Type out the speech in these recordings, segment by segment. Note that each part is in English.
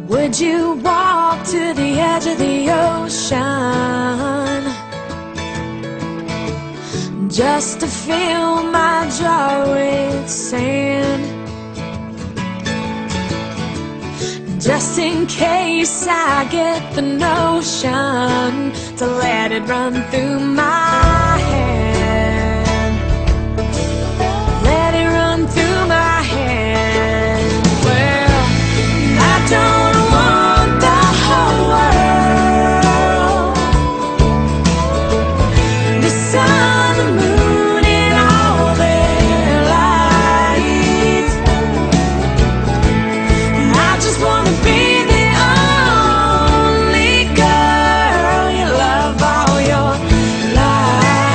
Would you walk to the edge of the ocean just to fill my jar with sand? Just in case I get the notion to let it run through my hand. Let it run through my hand. Well, I don't want the whole world, the sun, the moon, and all their lights. I just wanna be the only girl you love all your life.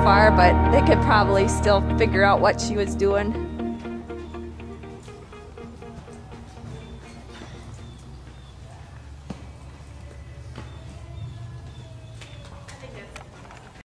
far, but they could probably still figure out what she was doing.